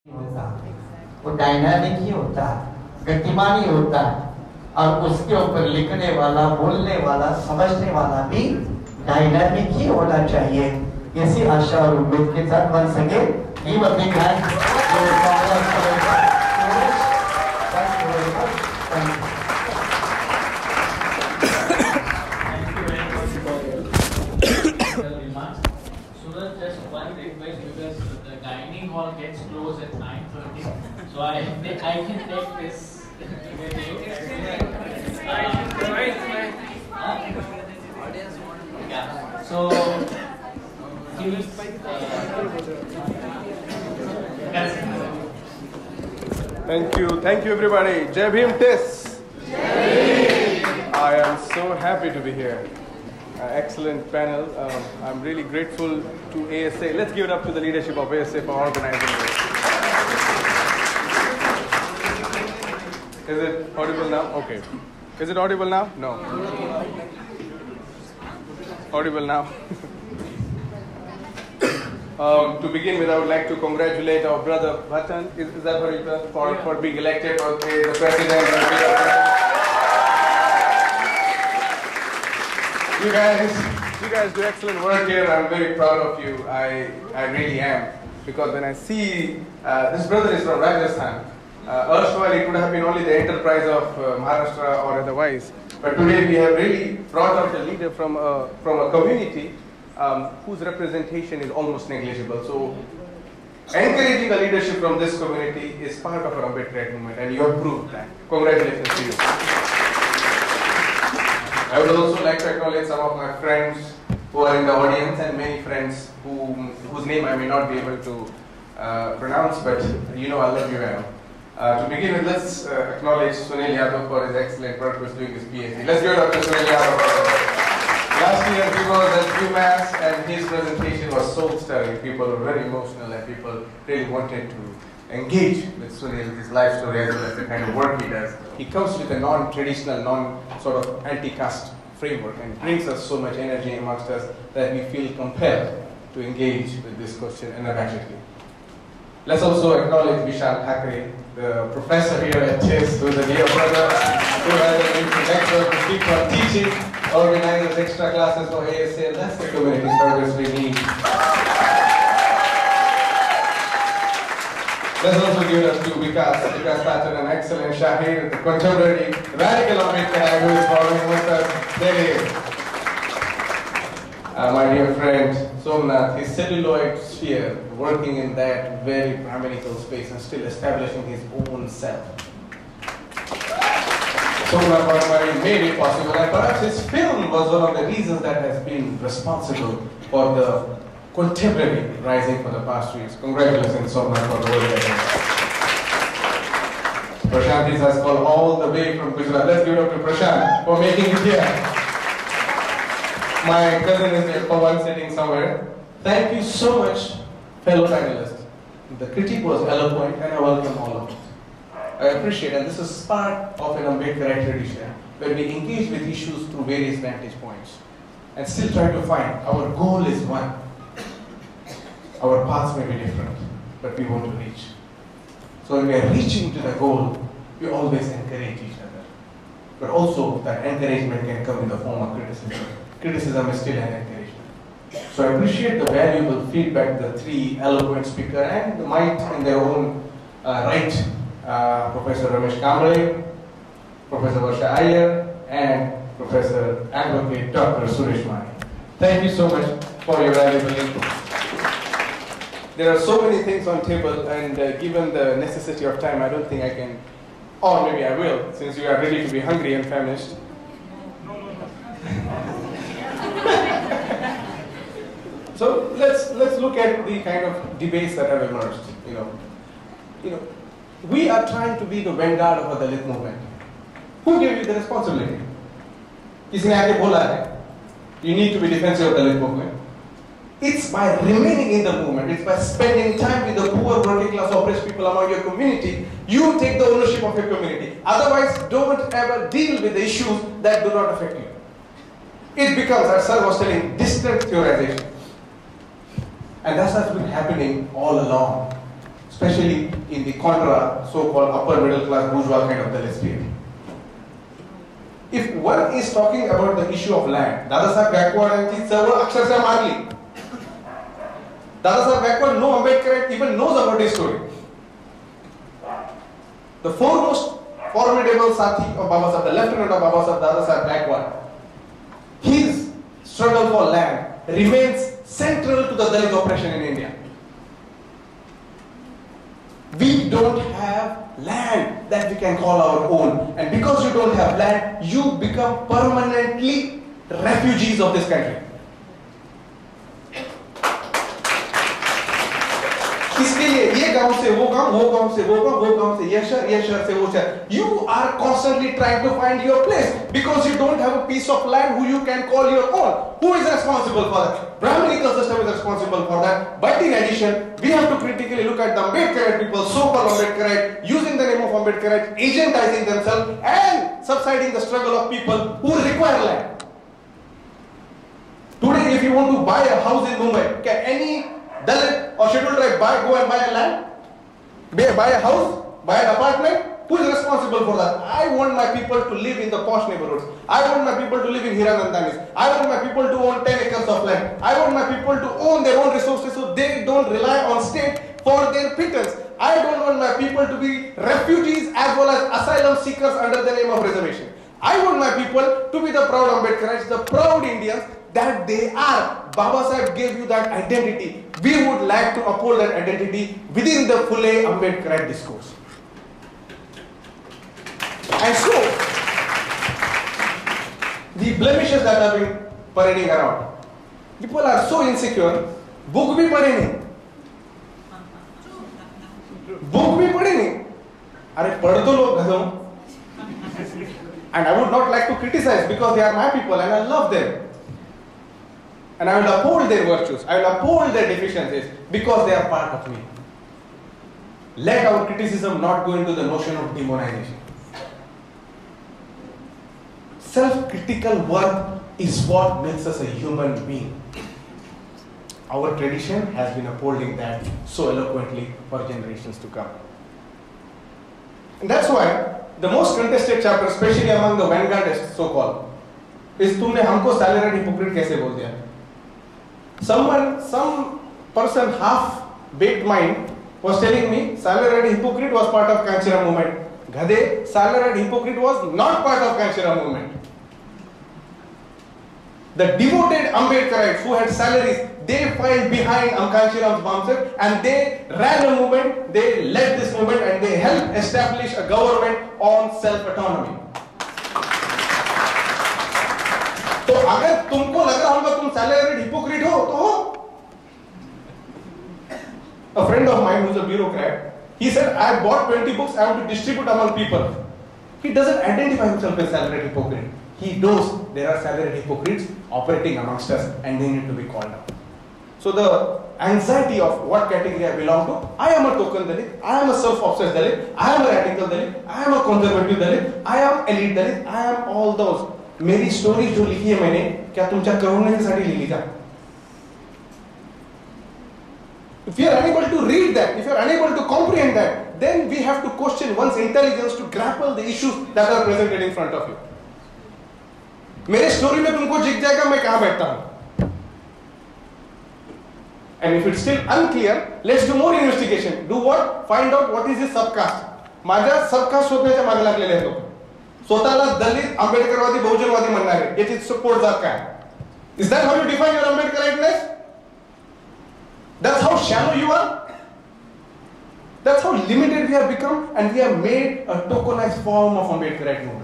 होता, वो डायनामिक ही होता, गतिमान ही होता, और उसके ऊपर लिखने वाला, बोलने वाला, समझने वाला भी डायनामिक ही होना चाहिए। इसी आशा और उम्मीद के साथ बन सके टीम अपनी Suraj, just one request because the dining hall gets closed at 9:30, so I can take this. Yeah. So please. Thank you everybody. Jai Bhim TISS. I am so happy to be here. Excellent panel. I'm really grateful to ASA. Let's give it up to the leadership of ASA for organizing this. Is it audible now? Okay. Is it audible now? No. Audible now. To begin with, I would like to congratulate our brother Bhattan. Is that what you for being elected as the president? You guys do excellent work here. I'm very proud of you. I really am. Because when I see, this brother is from Rajasthan. Erstwhile, it would have been only the enterprise of Maharashtra or otherwise. But today we have really brought out a leader from a community whose representation is almost negligible. So encouraging a leadership from this community is part of our Ambedkar movement, and you have proved that. Congratulations to you. I would also like to acknowledge some of my friends who are in the audience and many friends whose name I may not be able to pronounce, but you know I love you, Adam. To begin with, let's acknowledge Sunil Yadav for his excellent work with doing his PhD. Let's give it up to Sunil Yadav. Last year he was at UMass and his presentation was soul-stirring. People were very emotional and people really wanted to engage with Sunil, his life story, as well as the kind of work he does. He comes with a non-traditional, sort of anti-caste framework and brings us so much energy amongst us that we feel compelled to engage with this question unabashedly. Let's also acknowledge Vishal Thakre, the professor here at TISS, who is a dear brother, who has an intellectual to speak on teaching, organizes extra classes for ASA. That's the community service we need. Let's also give it up to Vikas Patel, an excellent Shahir, the contemporary radical Ambedkar who is following with us. There he is. My dear friend Somnath, his celluloid sphere, working in that very Brahminical space and still establishing his own self. Somnath Bhattacharya made it possible, and perhaps his film was one of the reasons that has been responsible for the contemporary rising for the past years. Congratulations, Somnath, for the work that you have. Prashant has called all the way from Gujarat. Let's give it up to Prashant for making it here. My cousin is there for one sitting somewhere. Thank you so much, fellow panelists. The critique was eloquent and I welcome all of it. I appreciate, and this is part of an Ambedkar tradition, where we engage with issues through various vantage points and still try to find our goal is one. Our paths may be different, but we want to reach. So when we are reaching to the goal, we always encourage each other. But also that encouragement can come in the form of criticism. Criticism is still an encouragement. So I appreciate the valuable feedback the three eloquent speakers and the might in their own right, Professor Ramesh Kamble, Professor Varsha Ayyer, and Professor Advocate Dr. Suresh. Thank you so much for your valuable input. There are so many things on table, and given the necessity of time, I don't think I can, or maybe I will, since you are ready to be hungry and famished. So let's look at the kind of debates that have emerged. You know, we are trying to be the vanguard of the Dalit movement. Who gave you the responsibility? किसी ने आके बोला है, you need to be defensive of the Dalit movement. It's by remaining in the movement, it's by spending time with the poor, working class, oppressed people among your community, you take the ownership of your community. Otherwise, don't ever deal with the issues that do not affect you. It becomes, as Sir was telling, distant theorization. And that's what's been happening all along. especially in the contra, so-called upper middle class bourgeois kind of Dalit sphere. If one is talking about the issue of land, Dadasaheb Gaikwadanchi चळवळ अक्षरशः मारली. Dadasaheb Gaikwad, no Ambedkar even knows about his story. The foremost formidable Sathi of Babasaheb, the lieutenant of Babasaheb, Dadasaheb Gaikwad, his struggle for land remains central to the Dalit oppression in India. We don't have land that we can call our own, and because you don't have land, you become permanently refugees of this country. इसके लिए ये गांव से वो गांव, वो गांव से वो गांव, वो गांव से ये शहर से वो शहर. You are constantly trying to find your place because you don't have a piece of land who you can call your own. Who is responsible for that? Brahminical system is responsible for that. But in addition, we have to critically look at the Ambedkarite people, so-called Ambedkarite, using the name of Ambedkarite, agentizing themselves and subsiding the struggle of people who require land. Today, if you want to buy a house in Mumbai, can any Dalit or scheduled tribe go and buy a land? Buy a house? Buy an apartment? Who is responsible for that? I want my people to live in the posh neighborhoods. I want my people to live in Hiranandanis. I want my people to own 10 acres of land. I want my people to own their own resources so they don't rely on state for their pittance. I don't want my people to be refugees as well as asylum seekers under the name of reservation. I want my people to be the proud Ambedkarites, the proud Indians that they are. Babasaheb gave you that identity. We would like to uphold that identity within the Phule Ambedkarite discourse. And so, the blemishes that have been parading around. People are so insecure, book bhi padhe nahi. Book bhi padhe nahi. Are pad to log gadon. And I would not like to criticize because they are my people and I love them. And I will uphold their virtues, I will uphold their deficiencies because they are part of me. Let our criticism not go into the notion of demonization. Self-critical work is what makes us a human being. Our tradition has been upholding that so eloquently for generations to come. And that's why the most contested chapter, especially among the vanguardists so-called, is तुमने हमको salaried hypocrite कैसे बोल दिया? Some person half-baked mind was telling me salaried hypocrite was part of Kanchira movement. Gadhe, salaried hypocrite was not part of Kanchira movement. The devoted Ambedkarites who had salaries, they filed behind Kanchiram's Bamsek and they ran a movement, they led this movement and they helped establish a government on self-autonomy. तो अगर तुमको लग रहा होगा तुम salaried hypocrite हो तो हो. A friend of mine who's a bureaucrat, he said, I bought 20 books, I want to distribute among people. He doesn't identify himself as salaried hypocrite. He knows there are salaried hypocrites operating amongst us and they need to be called out. So the anxiety of what category I belong to, I am a token Dalit, I am a self-obsessed Dalit, I am a radical Dalit, I am a conservative Dalit, I am elite Dalit, I am all those. मेरी story जो लिखी है मैंने क्या तुमच्या करुणेसाठी लिहिली का? If you are unable to read that, if you are unable to comprehend that, then we have to question one's intelligence to grapple the issues that are presented in front of you. मेरे story में तुमको दिख जाएगा मैं कहां बैठता हूं. And if it's still unclear, let's do more investigation. Do what? Find out what is his subcaste. माझ्या सबकास्ट शोधण्याच्या मागे लागलेले आहेत लोक. स्वतःला दलित आंबेडकरवादी बहुजनवादी म्हणणारे याची सपोर्ट जात काय? Is that how you define your Ambedkariteness? That's how shallow you are? That's how limited we have become and we have made a tokenized form of Ambedkarite movement.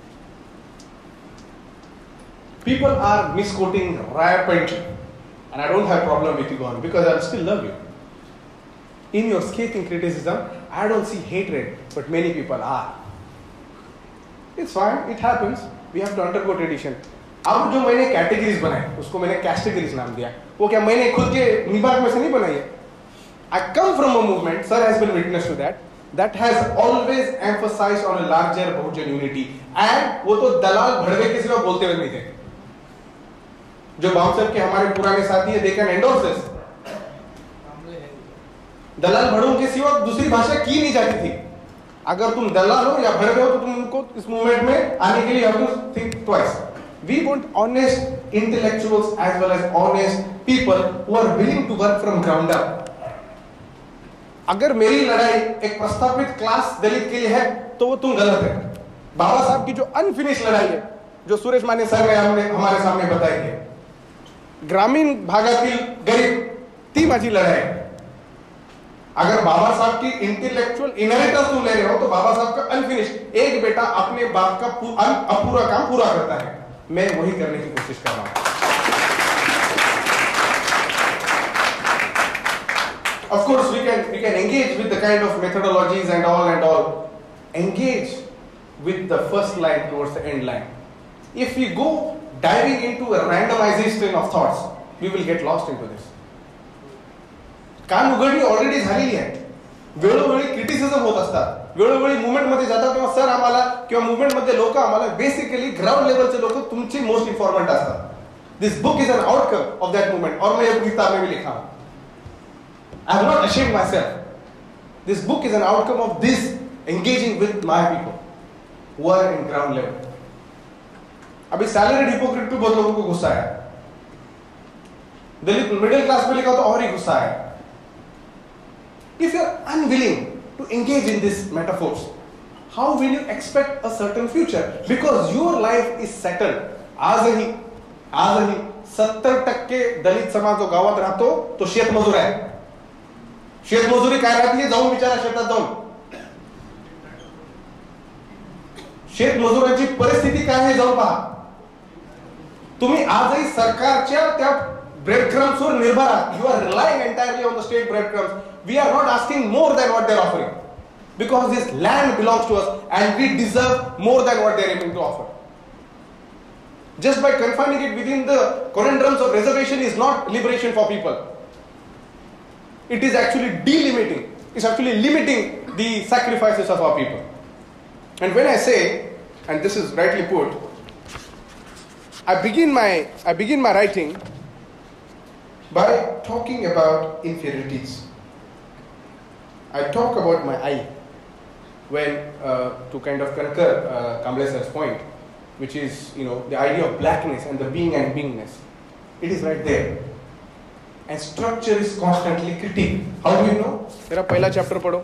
People are misquoting rampantly and I don't have a problem with you going because I still love you. In your scathing criticism, I don't see hatred, but many people are. It's fine, it happens. We have to undergo tradition. अब जो मैंने categories बनाए उसको मैंने categories नाम दिया. वो क्या मैंने खुद के दिमाग में से नहीं बनाई है. I come from a movement, sir has been witness to that has always emphasized on a larger Bahujan unity. And वो तो दलाल भड़वे के सिवा बोलते हुए नहीं थे. जो बाउंसर के हमारे पुराने साथी है, they can endorse this. दलाल भड़ों के सिवा दूसरी भाषा की नहीं जाती थी. अगर तुम दलाल हो या भड़वे हो तो तुम उनको इस मूवमेंट में आने के लिए have to think twice. We want honest intellectuals as well as honest people who are willing to work from ground up. अगर मेरी लड़ाई एक प्रस्थापित क्लास दलित के लिए है तो वो तुम गलत है. बाबा साहब की जो अनफिनिश लड़ाई है, जो सुरेश माने सर ने हमारे सामने बताई है, ग्रामीण भागातील गरीब ती माझी लड़ाई. अगर बाबा साहब की इंटेलेक्चुअल इनहेरिटेंस तुम ले रहे हो तो बाबा साहब का अनफिनिश, एक बेटा अपने बाप का अपूरा काम पूरा करता है. मैं वही करने की कोशिश कर रहा हूं. Of course, we can engage with the kind of methodologies and all. Engage with the first line towards the end line. If we go diving into a randomization of thoughts, we will get lost into this. कान उघडणी already झालेली आहे. वेळोवेळी criticism होत असतात. वेळोवेळी movement मध्ये जातात तेव्हा सर आम्हाला किंवा मुवमेंट मध्ये लोक आम्हाला बेसिकली ग्राउंड लेवलचे लोक तुमची मोस्ट इन्फॉर्मंट असतात. This book is an outcome of that movement. और मैं ये किताब में भी लिखा हूं. I am not ashamed myself. This book is an outcome of this engaging with my people who are in ground level. अभी सैलरीड हिपोक्रेट पे बहुत लोगों को गुस्सा है. दलित मिडिल क्लास पे लिखा तो और ही गुस्सा है. If you are unwilling to engage in these metaphors, how will you expect a certain future? Because your life is settled. आजही 70% दलित समाज जो गावात राहतो तो शेतमजूर आहे. शेतमजुरी काय राहते जाऊन विचारा शेतात जाऊन. शेतमजुरांची परिस्थिती काय आहे जाऊन पहा. तुम्ही आजही सरकारच्या त्या ब्रेड क्रम्स वर निर्भर आहात. You are relying entirely on the state bread crumbs. We are not asking more than what they are offering because this land belongs to us and we deserve more than what they are एबिंग to offer. Just by confining it within the conundrums of reservation is not liberation for people. It is actually delimiting. It's actually limiting the sacrifices of our people. And when I say, and this is rightly put, I begin my writing by talking about inferiorities. I talk about my I when to kind of concur Kamble sir's point, which is the idea of blackness and the being and beingness. It is right there. And structure is constantly critiqued. How do you know? मेरा पहला chapter पढ़ो.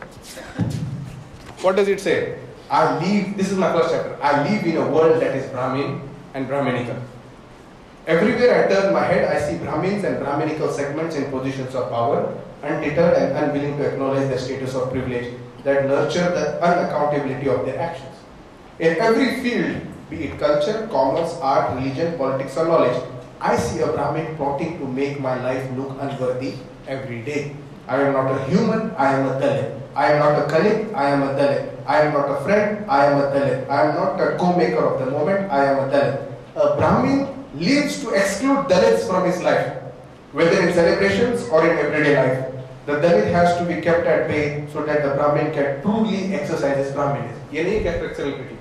What does it say? This is my first chapter. I live in a world that is Brahmin and Brahminical. Everywhere I turn my head, I see Brahmins and Brahminical segments in positions of power, undeterred and unwilling to acknowledge their status of privilege that nurture the unaccountability of their actions. In every field, be it culture, commerce, art, religion, politics or knowledge, I see a Brahmin plotting to make my life look unworthy every day. I am not a human, I am a Dalit. I am not a colleague, I am a Dalit. I am not a friend, I am a Dalit. I am not a co-maker of the moment, I am a Dalit. A Brahmin lives to exclude Dalits from his life, whether in celebrations or in everyday life. The Dalit has to be kept at bay so that the Brahmin can truly exercise his Brahminism. ये नहीं क्या structural critique.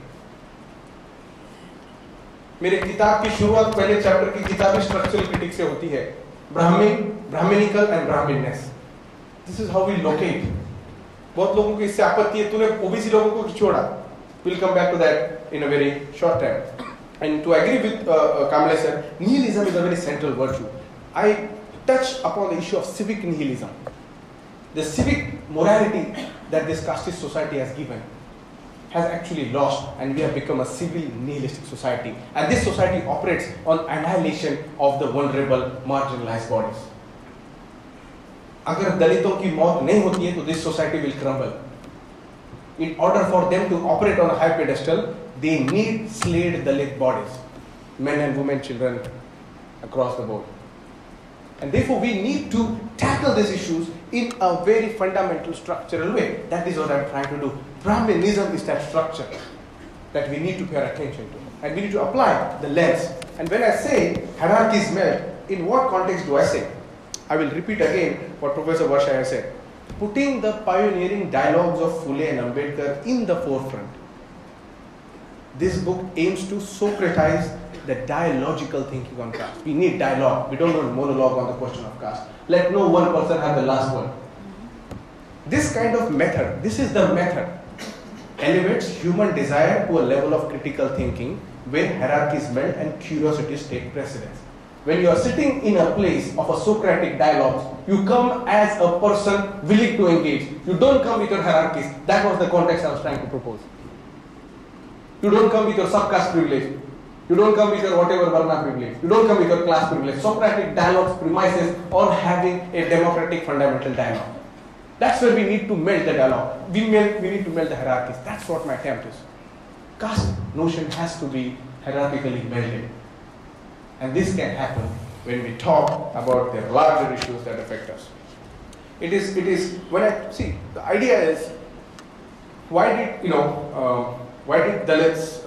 मेरे किताब की शुरुआत पहले chapter की किताब स्ट्रक्चरल क्रिटिक से होती है. Brahmanical and Brahmanness. This is how we locate. बहुत लोगों को इससे आपत्ति है, तूने ओबीसी लोगों को छोड़ा. Will come back to that in a very short time. And to agree with Kamble sir, nihilism is a very central virtue. I touch upon the issue of civic nihilism, the civic morality that this casteist society has given has actually lost, and we have become a civil nihilistic society, and this society operates on annihilation of the vulnerable marginalized bodies. अगर दलितों की मौत नहीं होती है तो this society will crumble. In order for them to operate on a high pedestal, they need slayed Dalit bodies, men and women, children across the board. And therefore we need to tackle these issues in a very fundamental structural way. That is what I am trying to do. Brahminism is that structure that we need to pay attention to, and we need to apply the lens. And when I say hierarchies melt, in what context do I say? I will repeat again what Professor Varsha has said. Putting the pioneering dialogues of Phule and Ambedkar in the forefront. This book aims to Socratize the dialogical thinking on caste. We need dialogue. We don't want monologue on the question of caste. Let no one person have the last word. This kind of method, this is the method, elevates human desire to a level of critical thinking where hierarchies melt and curiosities take precedence. When you are sitting in a place of a Socratic dialogue, you come as a person willing to engage. You don't come with your hierarchies. That was the context I was trying to propose. You don't come with your subcaste privilege. You don't come with your whatever Varna privilege. You don't come with your class privilege. Socratic dialogues premises on having a democratic fundamental dialogue. That's where we need to melt the dialogue. We need to melt the hierarchies. That's what my attempt is. Caste notion has to be hierarchically melded. And this can happen when we talk about the larger issues that affect us. It is when I see the idea is why did Dalits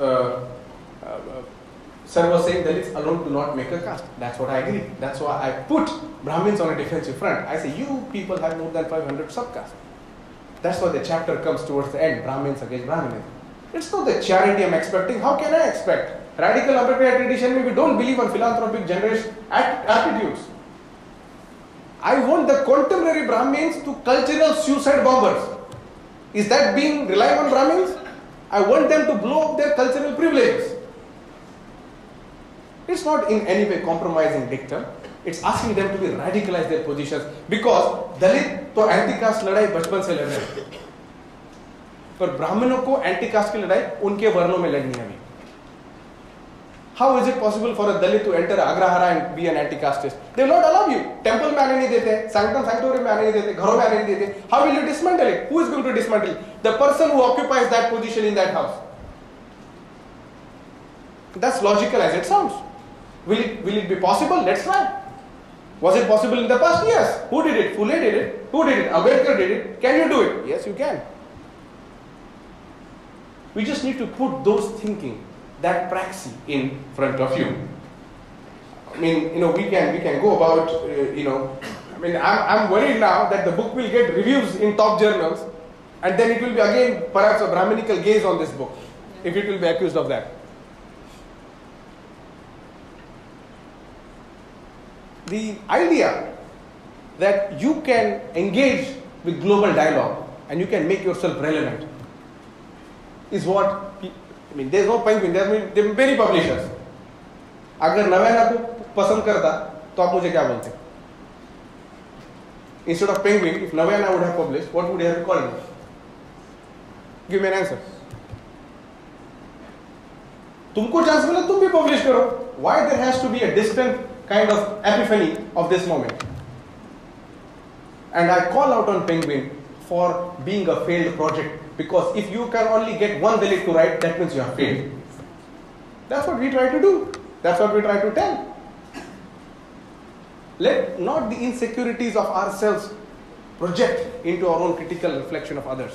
Sir was saying Dalits alone do not make a caste. That's what I agree. That's why I put Brahmins on a defensive front. I say you people have more than 500 subcastes. That's why the chapter comes towards the end, Brahmins against Brahminism. It's not the charity I'm expecting. How can I expect? Radical Ambedkar tradition, we don't believe on philanthropic generation attitudes. I want the contemporary Brahmins to cultural suicide bombers. Is that being relying on Brahmins? I want them to blow up their cultural privileges. It's not in any way compromising dictum. It's asking them to be radicalize their positions because Dalit तो anti-caste लड़ाई बचपन से लड़ रहे हैं, पर ब्राह्मणों को anti-caste की लड़ाई उनके वर्णों में लड़नी है अभी. How is it possible for a Dalit to enter Agrahara and be an anti-casteist? They will not allow you. Temple में आने नहीं देते, sanctum sanctorum में आने नहीं देते, घरों में आने नहीं देते. How will you dismantle it? Who is going to dismantle it? The person who occupies that position in that house. That's logical as it sounds. Will it be possible? Let's try. Was it possible in the past? Yes. Who did it? Phule did it. Who did it? Ambedkar did it. Can you do it? Yes, you can. We just need to put those thinking, that praxis in front of you. I mean, we can go about, I'm worried now that the book will get reviews in top journals, and then it will be again perhaps a Brahminical gaze on this book, if it will be accused of that. The idea that you can engage with global dialogue and you can make yourself relevant is what, there's no penguin, there are many publishers. अगर नवैना को पसंद करता तो आप मुझे क्या बोलते? Instead of penguin, if Navayana would have published, what would you have called it? Give me an answer. तुमको चांस मिला तुम भी publish करो. Why there has to be a distant kind of epiphany of this moment? And I call out on Penguin for being a failed project, because if you can only get one Dalit to write, that means you have failed. That's what we try to do. That's what we try to tell. Let not the insecurities of ourselves project into our own critical reflection of others.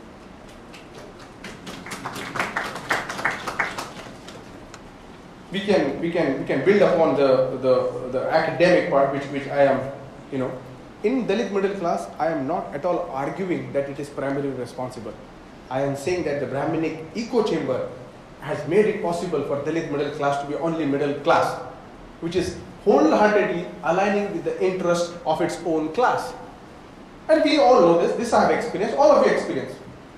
We can build upon the academic part, which I am, in Dalit middle class, I am not at all arguing that it is primarily responsible. I am saying that the Brahminic echo chamber has made it possible for Dalit middle class to be only middle class, which is wholeheartedly aligning with the interest of its own class. And we all know this. This I have experienced. All of you experience.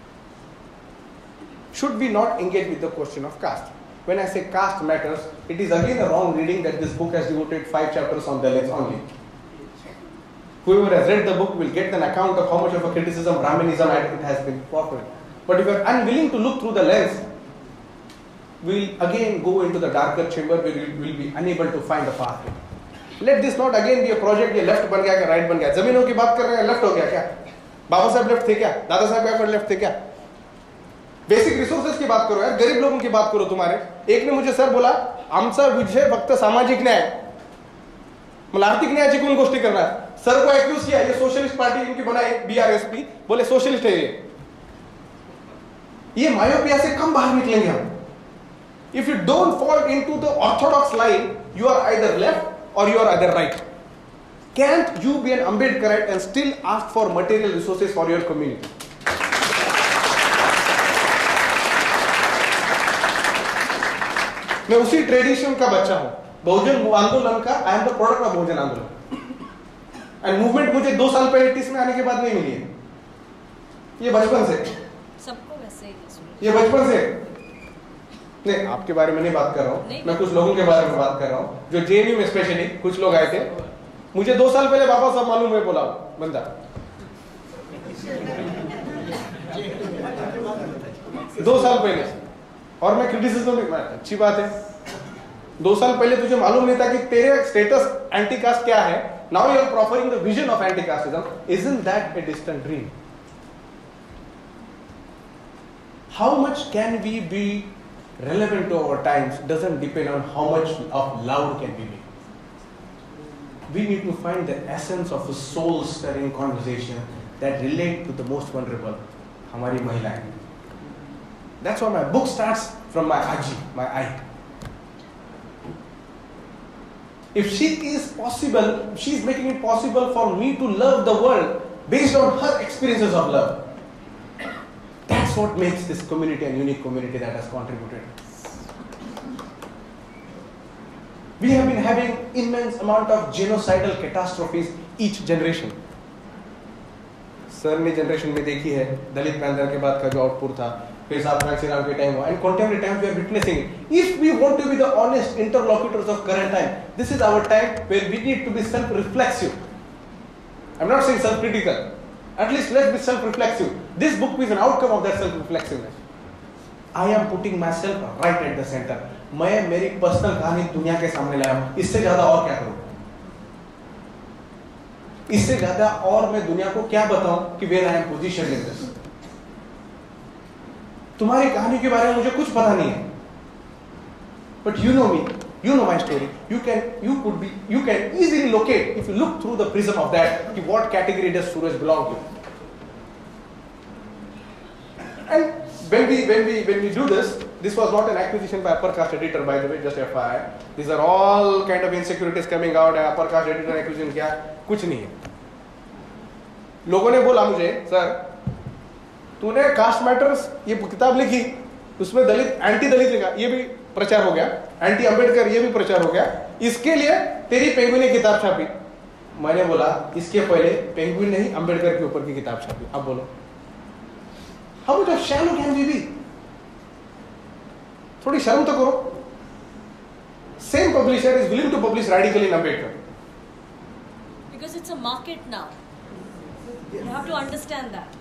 Should we not engage with the question of caste? When I say Caste Matters, it is again a wrong reading that this book has devoted 5 chapters on Dalits only. Whoever has read the book will get an account of how much of a criticism Brahminism it has been proffered. But if you are unwilling to look through the lens, we will again go into the darker chamber where we will be unable to find a path. Let this not again be a project, ये left बन गया क्या right बन गया. जमीनों की बात कर रहे हैं, left हो गया क्या? बाबा साहब left थे क्या? दादा साहब बैकवर्ड left थे क्या? बेसिक रिसोर्सेस की बात करो यार, गरीब लोगों की बात करो. तुम्हारे एक ने मुझे सर बोला आमचा विषय फक्त सामाजिक न्याय, मला आर्थिक न्यायाची कोण गोष्टी करणार. सर को एक्यूज किया, ये सोशलिस्ट पार्टी इनकी बनाई बीआरएसपी, बोले सोशलिस्ट है ये मायोपिया से कम बाहर निकलेंगे हम. If you don't fall into the orthodox line, you are either left or you are either right. Can't you be an Ambedkarite and still ask for material resources for your community? मैं उसी tradition का बच्चा हूं. बहुजन आंदोलन का, I am the product of Bahujan आंदोलन. And movement मुझे 2 साल पहले TISS में आने के बाद नहीं मिली है. ये बचपन से सबको वैसे ही है। ये बचपन से नहीं, आपके बारे में नहीं बात कर रहा हूँ, मैं कुछ लोगों के बारे में बात कर रहा हूँ जो जेएनयू में स्पेशली कुछ लोग आए थे। मुझे 2 साल पहले बाबा साहब मालूम है बोला बंदा, 2 साल पहले, और मैं क्रिटिसिज्म भी, अच्छी बात है, 2 साल पहले तुझे मालूम नहीं था कि तेरे स्टेटस एंटी कास्ट क्या है। Now you are proffering the vision of anti casteism, isn't that a distant dream? How much can we be relevant to our times doesn't depend on how much of loud can we be. We need to find the essence of a soul-stirring conversation that relate to the most vulnerable, हमारी महिलाएं. That's why my book starts from my aji, my aunt. If she is possible, she is making it possible for me to love the world based on her experiences of love. That's what makes this community a unique community that has contributed. We have been having immense amount of genocidal catastrophes each generation. Sir ने generation में देखी है दलित panther के बाद का जो output था, फिर साहब श्री राम के टाइम हुआ, and contemporary times we are witnessing it. If we want to be the honest interlocutors of current time, this is our time where we need to be self-reflexive. I'm not saying self-critical. At least let's be self-reflexive. This book is an outcome of that self-reflexiveness. I am putting myself right at the center. मैं मेरी personal कहानी दुनिया के सामने लाया हूं, इससे ज्यादा और क्या करूं? इससे ज्यादा और मैं दुनिया को क्या बताऊं कि where I am positioned in this? तुम्हारी कहानी के बारे में मुझे कुछ पता नहीं है, but you know me, you know my story. You can easily locate if you look through the prism of that. What category does Suresh belong to? And when we do this was not an acquisition by upper caste editor, by the way, just FYI. These are all kind of insecurities coming out. Upper caste editor acquisition क्या? कुछ नहीं है. लोगों ने बोला मुझे, sir, तूने cast matters ये किताब लिखी, उसमें दलित एंटी दलित लिखा, ये भी प्रचार हो गया, एंटी अंबेडकर ये भी प्रचार हो गया, इसके लिए तेरी पेंगुइन ने किताब छापी. मैंने बोला इसके पहले पेंगुइन नहीं अंबेडकर के ऊपर की किताब छापी. अब बोलो, how much of shallow can we be? थोड़ी शर्म तो करो. Same publisher is willing to publish radical in Ambedkar. Because it's a market now. You have to understand that.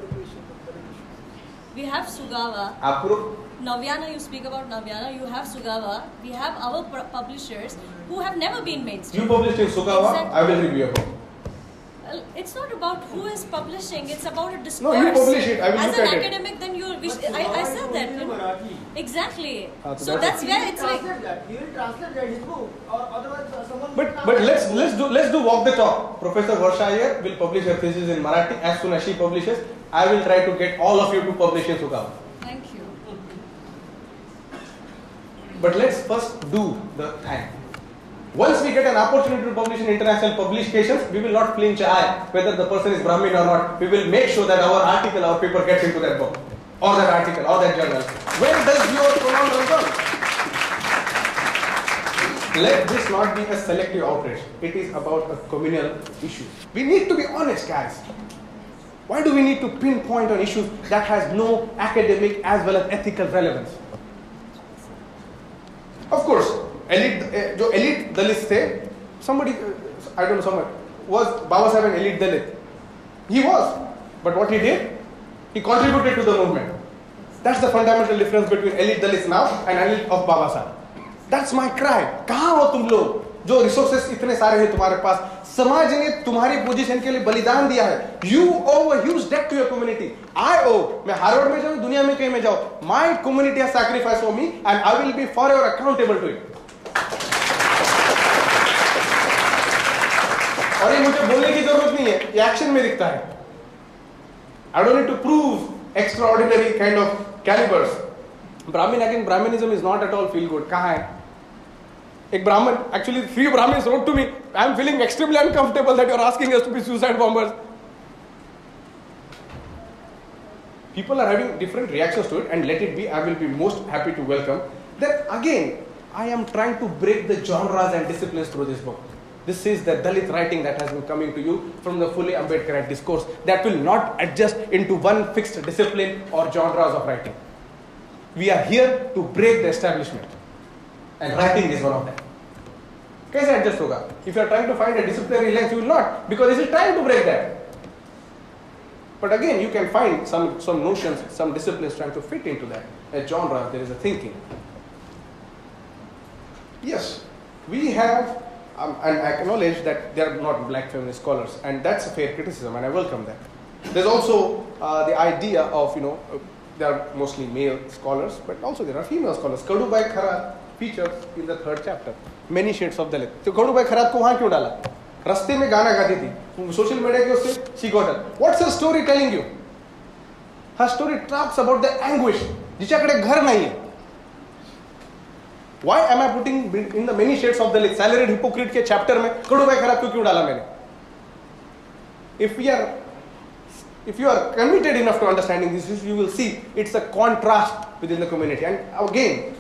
We have Sugawa. Navyana, you speak about Navyana, you have Sugawa, we have our publishers who have never been mainstream. You published in Sugawa, exactly. I will review your book. Well, it's not about who is publishing, it's about a discourse. No, you publish it, I will As look an at academic, it. then I said that. You know? Exactly. So that's where it's like... He will translate that his book, or otherwise someone... But let's do walk the talk. Professor Varsha Ayyer will publish her thesis in Marathi. As soon as she publishes, I will try to get all of you to publish in Sugawa. Thank you. But let's first do the thing. Once we get an opportunity to publish in international publications, we will not flinch an eye whether the person is Brahmin or not. We will make sure that our article, our paper gets into that book, or that article, or that journal. Where does your pronoun run? Let this not be a selective outrage. It is about a communal issue. We need to be honest, guys. Why do we need to pinpoint on issues that has no academic as well as ethical relevance? Of course, elite Dalits थे, somebody, I don't know, someone, was Baba Sahib an elite Dalit? He was, but what he did? He contributed to the movement. That's the fundamental difference between elite Dalits now and elite of Baba Sahib. That's my cry. कहाँ हो तुम लोग? जो resources इतने सारे हैं तुम्हारे पास, समाज ने तुम्हारी पोजीशन के लिए बलिदान दिया है. You owe a huge debt to your community. I owe. मैं हार्वर्ड में जाऊँ, दुनिया में कहीं में जाऊँ. My community has sacrificed for me, and I will be forever accountable to it. और ये मुझे बोलने की जरूरत नहीं है, ये एक्शन में दिखता है. I don't need to prove extraordinary kind of calibers. Brahmin again, Brahminism is not at all feel good. कहाँ है? एक Brahmin, actually few Brahmins wrote to me, I am feeling extremely uncomfortable that you are asking us to be suicide bombers. People are having different reactions to it, and let it be. I will be most happy to welcome. Then again, I am trying to break the genres and disciplines through this book. This is the Dalit writing that has been coming to you from the fully Ambedkarite discourse that will not adjust into one fixed discipline or genres of writing. We are here to break the establishment, and writing is one of them. कैसे adjust होगा? If you are trying to find a disciplinary length, you will not, because it is trying to break that. But again, you can find some notions, some disciplines trying to fit into that. A genre, there is a thinking. Yes, we have, and I acknowledge that there are not black feminist scholars, and that's a fair criticism, and I welcome that. There's also the idea of, there are mostly male scholars, but also there are female scholars. Kadubai Kharat features in the 3rd chapter. Many shades of Dalit. So Kadubai Kharat को वहाँ क्यों डाला? रास्ते में गाना गाती थी. Social media के उससे she got it. What's her story telling you? Her story talks about the anguish. जिच्याकडे घर नहीं है. Why am I putting in the many shades of Dalit? Salaried hypocrite के chapter में कड़ूबाई खराब क्यों डाला मैंने? If you are committed enough to understanding this, you will see it's a contrast within the community. And again,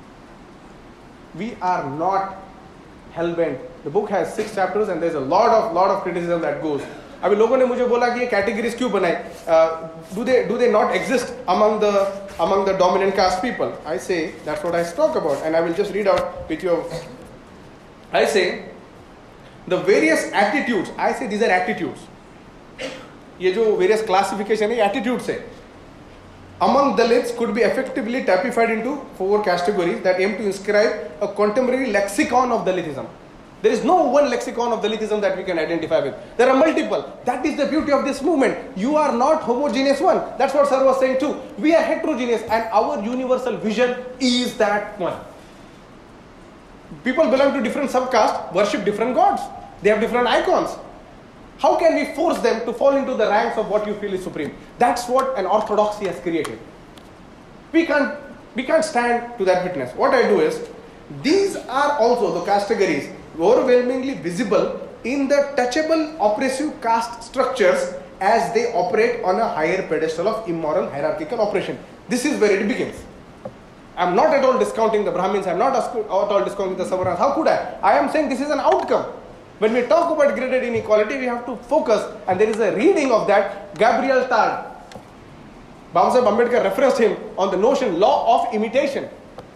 we are not hell-bent. The book has 6 chapters and there's a lot of criticism that goes. अभी लोगों ने मुझे बोला कि ये categories क्यों बनाए? Do they not exist among the dominant caste people? I say that's what I talk about, and I will just read out with you. I say the various attitudes. I say these are attitudes. ये जो various classification है attitudes है. Among Dalits could be effectively typified into 4 categories that aim to inscribe a contemporary lexicon of Dalitism. There is no one lexicon of Dalitism that we can identify with. There are multiple. That is the beauty of this movement. You are not homogeneous one. That's what Sir was saying too. We are heterogeneous, and our universal vision is that one. People belong to different subcastes, worship different gods. They have different icons. How can we force them to fall into the ranks of what you feel is supreme? That's what an orthodoxy has created. We can't stand to that witness. What I do is, these are also the categories overwhelmingly visible in the touchable oppressive caste structures as they operate on a higher pedestal of immoral hierarchical oppression. This is where it begins. I am not at all discounting the Brahmins. I am not at all discounting the Savarnas. How could I? I am saying this is an outcome. When we talk about graded inequality, we have to focus, and there is a reading of that. Gabriel Tard, Baba Saheb Ambedkar referenced him on the notion law of imitation.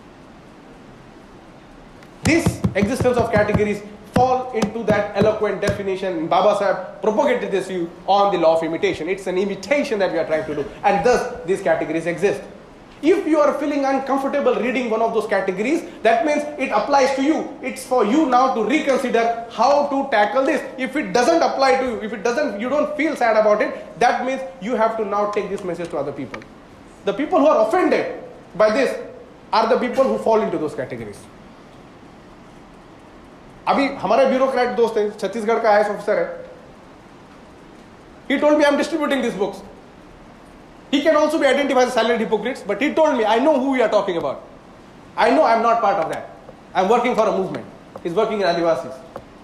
This existence of categories fall into that eloquent definition. Baba Saheb propagated this view on the law of imitation. It's an imitation that we are trying to do, and thus these categories exist. If you are feeling uncomfortable reading one of those categories, that means it applies to you. It's for you now to reconsider how to tackle this. If it doesn't apply to you, you don't feel sad about it, that means you have to now take this message to other people. The people who are offended by this are the people who fall into those categories. अभी हमारा bureaucrat दोस्त है, छत्तीसगढ़ का IAS officer है. He told me I'm distributing these books. He can also be identified as salaried hypocrites, but he told me, I know who we are talking about. I know I'm not part of that. I'm working for a movement. He's working in Adivasis.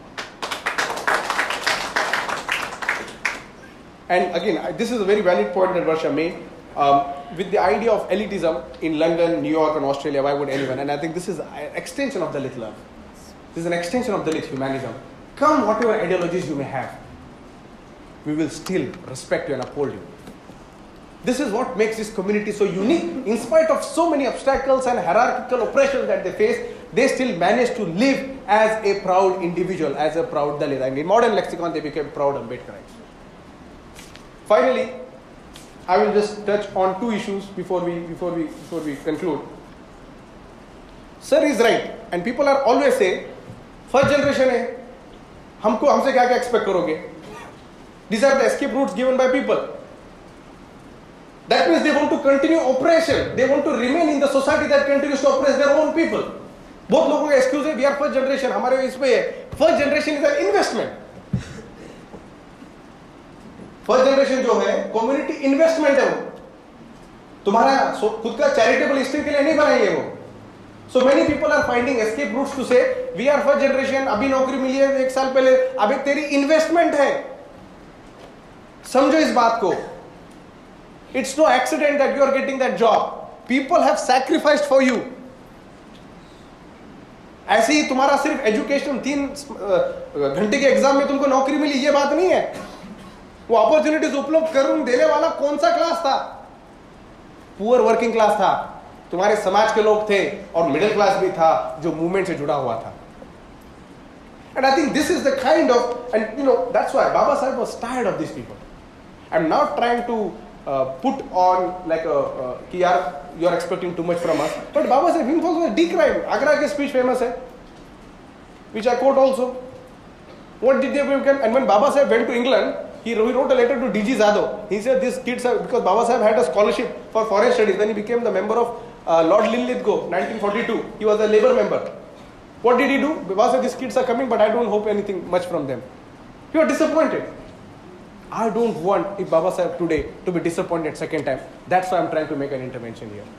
And again, this is a very valid point that Varsha made. With the idea of elitism in London, New York, and Australia, why would anyone? And I think this is an extension of Dalit love. This is an extension of Dalit humanism. Come whatever ideologies you may have, we will still respect you and uphold you. This is what makes this community so unique. In spite of so many obstacles and hierarchical oppressions that they face, they still manage to live as a proud individual, as a proud Dalit. And in modern lexicon, they became proud Ambedkarites. Finally, I will just touch on 2 issues before we conclude. Sir is right, and people are always saying, first generation है, हमसे क्या expect करोगे? These are the escape routes given by people. That means they want to continue oppression. They want to remain in the society that continues to oppress their own people. बहुत लोगों का excuse है, we are first generation. हमारे इस पे है. First generation is an investment. First generation जो है, community investment है वो. तुम्हारा खुद का charitable history के लिए नहीं बनाएंगे वो. So many people are finding escape routes to say, we are first generation. अभी नौकरी मिली है 1 साल पहले. अब एक तेरी investment है. समझो इस बात को. It's no accident that you are getting that job. People have sacrificed for you. ऐसे ही तुम्हारा सिर्फ एजुकेशन 3 घंटे के एग्जाम में तुमको नौकरी मिली ये बात नहीं है। वो अपॉर्चुनिटीज उपलब्ध करून देने वाला कौन सा क्लास था? पुअर वर्किंग क्लास था, तुम्हारे समाज के लोग थे, और मिडिल क्लास भी था जो मूवमेंट से जुड़ा हुआ था। And I think this is the kind of, and that's why Baba Sahib was tired of these people. I'm not trying to put on like कि यार you are expecting too much from us, but Baba Sahib himself was decried. Agra के speech famous है, which I quote also. What did they become? And when Baba Sahib went to England, he wrote a letter to D.G. Zadov. He said these kids are, because Baba Sahib had a scholarship for foreign studies when he became the member of Lord Linlithgow 1942. He was a Labour member. What did he do? Baba said these kids are coming, but I don't hope anything much from them. You are disappointed. I don't want if Baba Sahib today to be disappointed second time. That's why I'm trying to make an intervention here.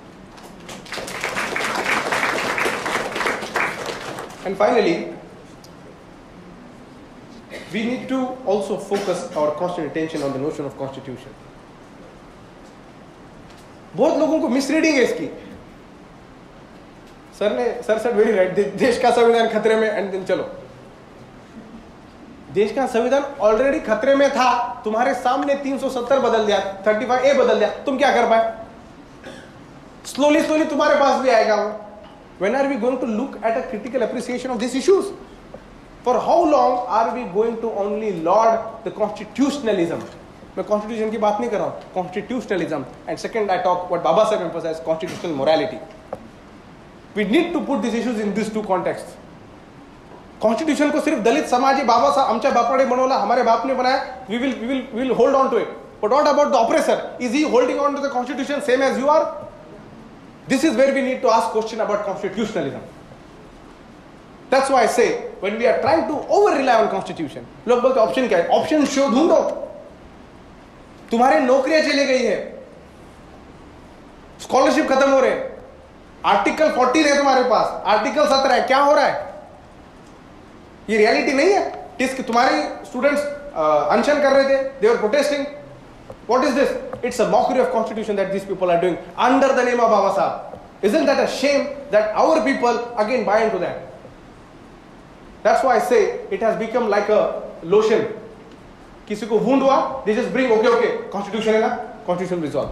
And finally, we need to also focus our constant attention on the notion of constitution. बहुत लोगों को misreading है इसकी। Sir said very right, देश का संविधान खतरे में, एंड देन चलो, देश का संविधान ऑलरेडी खतरे में था, तुम्हारे सामने 370 बदल दिया, 35A बदल दिया, तुम क्या कर पाए? स्लोली तुम्हारे पास भी आएगा वो। When are we going to look at a critical appreciation of these issues? For how long are we going to only laud the constitutionalism? मैं constitution की बात नहीं कर रहा हूँ, constitutionalism. And second, I talk what Baba Sahib emphasized, constitutional morality. We need to put these issues in these two contexts. Constitution को सिर्फ दलित समाजी बाबा साहब आमच्या बापाने बनवला, हमारे बाप ने बनाया, we will hold on to it. But what about the oppressor? Is he holding on to the constitution same as you are? This is where we need to ask question about constitutionalism. That's why I say when we are trying to over rely on constitution, लोग बोलते option क्या है? Option show ढूंढो। तुम्हारे नौकरियां चली गई है, स्कॉलरशिप खत्म हो रहे हैं, आर्टिकल 14 है तुम्हारे पास, आर्टिकल 17 है, क्या हो रहा है? ये रियलिटी नहीं है। टिस की तुम्हारे स्टूडेंट्स अनशन कर रहे थे, they were protesting. What is this? It's a mockery of constitution that these people are doing under the name of Baba Sahib. Isn't that a shame that our people again buy into that? That's why I say it has become like a lotion. किसी को wound हुआ, they just bring okay, constitution है ना, constitution resolve.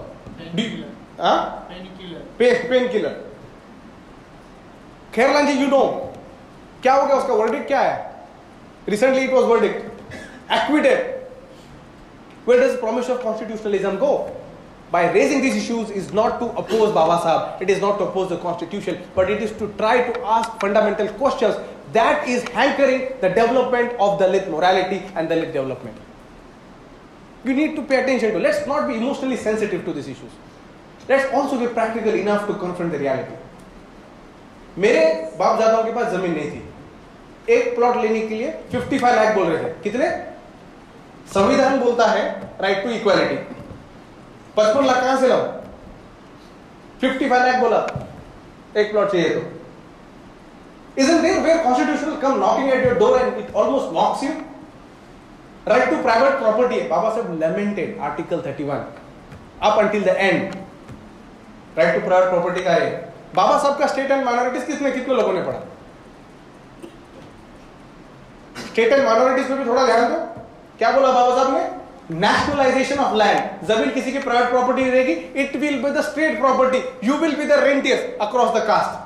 Painkiller. Khairlan ji, you know क्या हो गया? उसका verdict क्या है? Recently it was verdict acquitted. Where does the promise of constitutionalism go? By raising these issues is not to oppose Baba Sahib, it is not to oppose the constitution, but it is to try to ask fundamental questions that is hankering the development of Dalit morality and Dalit development. We need to pay attention to. Let's not be emotionally sensitive to these issues. Let's also be practical enough to confront the reality. मेरे बाप दादाओं के पास जमीन नहीं थी, एक plot लेने के लिए 55 लाख बोल रहे थे। कितने? संविधान बोलता है राइट टू इक्वालिटी, 55 लाख कहां से लाओ? 55 लाख बोला, एक प्लॉट चाहिए तो। Isn't there where constitution will come knocking at your door and it almost mocks you? Right to private property. Baba Sahib lamented Article 31 up until the end. Right to private property का है। बाबा साहब का state and minorities कितने लोगों ने पढ़ा? State and minorities में भी थोड़ा ध्यान दो। क्या बोला बाबा साहब ने? Nationalization of land. जमीन किसी की प्राइवेट प्रॉपर्टी नहीं रहेगी, it will be the state property, you will be the rentiers across the caste.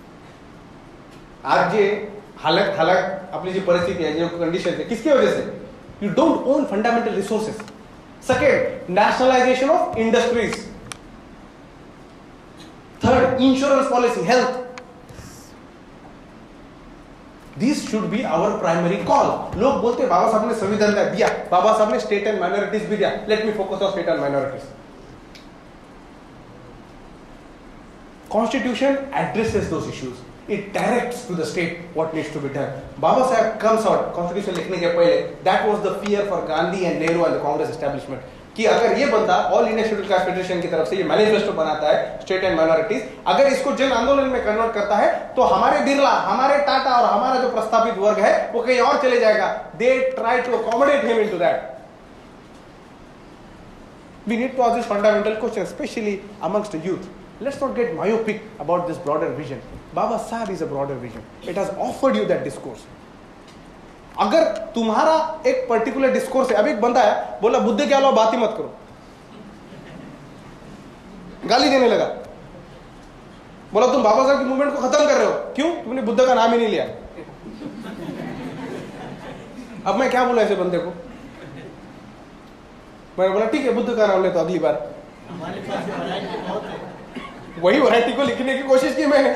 आज ये हालत अपनी जो परिस्थिति है, जो कंडीशन है, किसकी वजह से? You don't own fundamental resources. Second, nationalization of industries. Third, insurance policy, health. This should be our primary call. लोग बोलते हैं बाबा साहब ने संविधान दिया, बाबा साहब ने स्टेट एंड माइनॉरिटीज भी दिया। Let me focus on state and minorities. Constitution addresses those issues. It directs to the state what needs to be done. Baba Sahib comes out Constitution लिखने के पहले, that was the fear for Gandhi and Nehru and the Congress establishment. कि अगर ये बंदा all India scheduled caste federation की तरफ से ये मैनिफेस्टो बनाता है स्टेट एंड माइनॉरिटीज, अगर इसको जन आंदोलन में कन्वर्ट करता है तो हमारे बिरला, हमारे टाटा और हमारा जो प्रस्तावित वर्ग है वो कहीं और चले जाएगा। They try to accommodate him into that. We need to ask this fundamental question, especially amongst the youth. Let's not get myopic about this broader vision. Baba Sahib is a broader vision. It has offered you that discourse. अगर तुम्हारा एक particular discourse है, अब एक बंदा है बोला बुद्ध के अलावा बात ही मत करो, गाली देने लगा, बोला तुम बाबा साहब की मूवमेंट को खत्म कर रहे हो, क्यों? तुमने बुद्ध का नाम ही नहीं लिया। अब मैं क्या बोला ऐसे बंदे को? मैंने बोला ठीक है बुद्ध का नाम ले तो अगली बार। वही वैरायटी को लिखने की कोशिश की मैंने।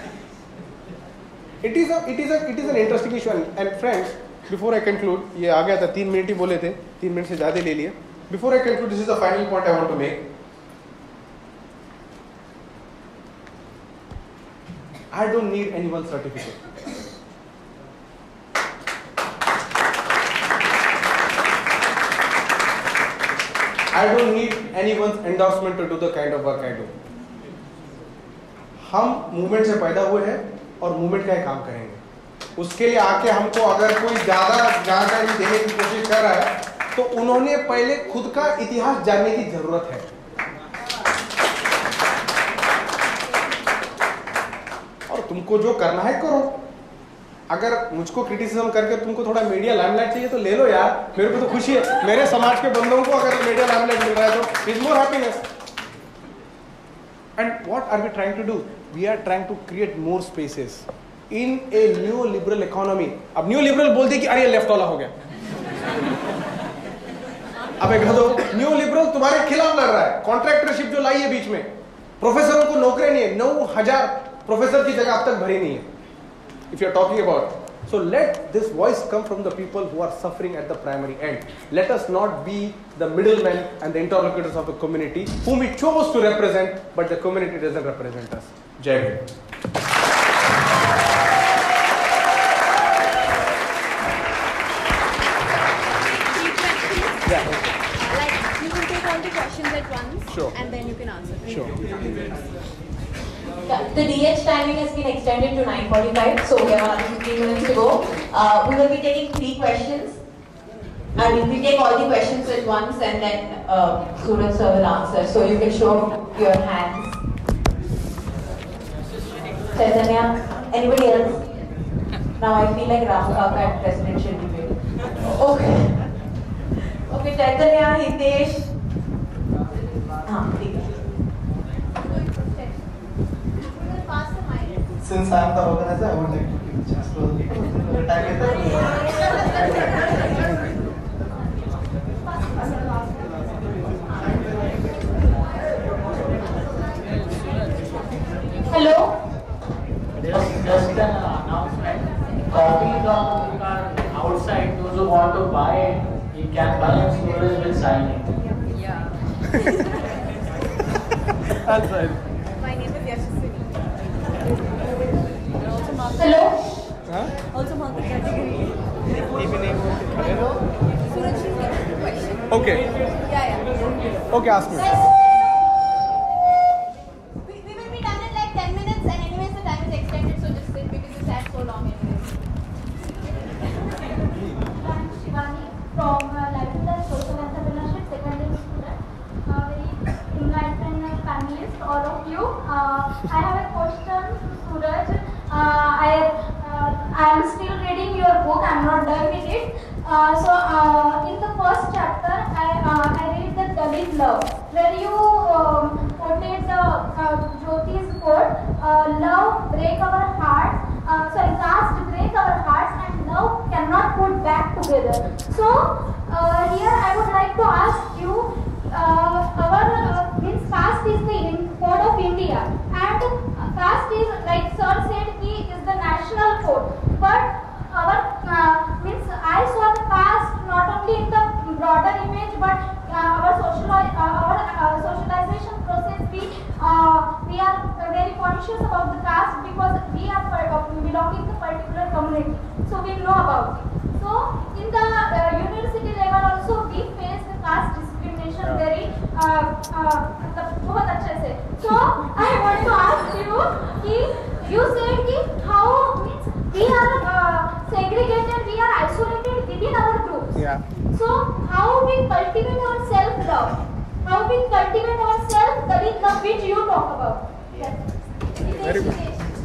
It is an interesting issue and friends, before I conclude, ये आ गया था 3 मिनट ही बोले थे, 3 मिनट से ज्यादा ले लिए। Before I conclude, this is the final point I want to make. I don't need anyone's certificate. I don't need anyone's endorsement to do the kind of work I do. हम movement से पैदा हुए हैं और movement का ही काम करेंगे। उसके लिए आके हमको अगर कोई ज्यादा जानकारी देने की कोशिश कर रहा है तो उन्होंने पहले खुद का इतिहास जानने की जरूरत है। और तुमको जो करना है करो। अगर मुझको क्रिटिसिज्म करके तुमको थोड़ा मीडिया लाइमलाइट चाहिए तो ले लो यार, मेरे को तो खुशी है। मेरे समाज के बंदों को अगर मीडिया लाइमलाइट मिल रहा है तो is more happiness. And what are we trying to do? We are trying to create more spaces in a neoliberal economy. अब neoliberal बोल दे कि अरे लेफ्ट वाला हो गया। अब एक दो neoliberal तुम्हारे खिलाफ लड़ रहा है। कॉन्ट्रैक्टरशिप जो लाई है बीच में, प्रोफेसरों को नौकरी नहीं है, 9,000 प्रोफेसर की जगह अब तक भरी नहीं है। If you are talking about, so let this voice come from the people who are suffering at the primary end. Let us not be the middlemen and the interlocutors of the community whom we chose to represent, but the community doesn't represent us. Jai Hind. Yeah. Like you can take all the questions at once, Sure. and then you can answer. Sure. The DH timing has been extended to 9:45, so we have another 15 minutes to go. We will be taking 3 questions. I mean, we take all the questions at once and then Suraj sir will answer. So you can show your hands. Chaitanya, anybody else? Now I feel like Ram Kaka at presidential debate. Okay. Okay, Chaitanya, Hitesh. Please. Since I am the organizer, I would like to give a chance to Hello. Just an announcement. Copies of the book are outside. Those who want to buy it, you can buy it. Suresh will sign it. Yeah. That's right. My name is Yashaswini. Hello. Huh? Also mark the category. Hello. Suraj, you get the question. Okay. Yeah. Okay, ask me. We will be done in like 10 minutes, and anyways the time is extended, so just sit because you sat so long anyways. I'm Shivani from Livelihood and Social Entrepreneurship, second year student. Very enlightened panelists, all of you. I have a question to Suraj. I am still reading your book. I am not done with it. In the first chapter, I read the Dalit love, where you quoted the Jyoti's quote, love break our hearts, caste break our hearts, and love cannot put back together. So here I would like to ask you, means caste is the code of India, and caste is, like Sir said, is the national code, but our means I saw the caste not only in the broader image, but our socialization process, we are very conscious about the caste because we are belonging to a particular community, so we know about it. So in the university level also we face the caste discrimination very बहुत अच्छे से. So I want to ask you कि you said कि how means we are segregated, we are isolated within our groups. Yeah. So how we cultivate our self-love, how will cultivate ourselves, the which you talk about. Yes. Very good.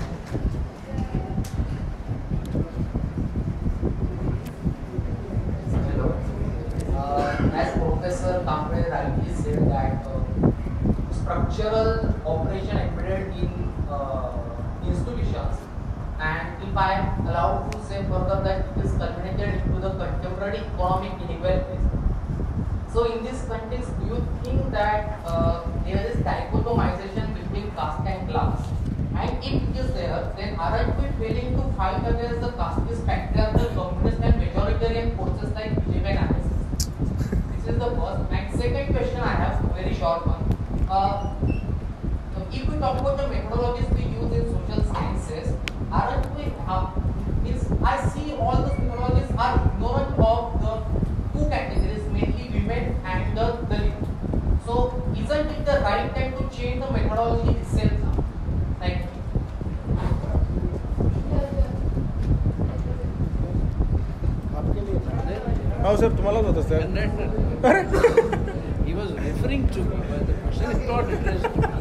Hello. As Professor Kamble rightly said that structural operation embedded in institutions, and if I am allowed to say further that it is culminated into the contemporary economic inequalities. So in this context, do you think that there is dichotomization between caste and class? And if it is there, then aren't we failing to fight against the casteist patriarchal communist and majoritarian forces like BJP and RSS? This is the first. And second question I have, very short one. If we talk about the methodologies we use in social sciences, aren't we? I see all the methodologies are ignorant of the two categories, mainly women and the Dalit. So, isn't it the right time to change the methodology itself now? Thank you. हो sir तुम्हालाच होतं sir He was referring to me, but the question is not addressed to me.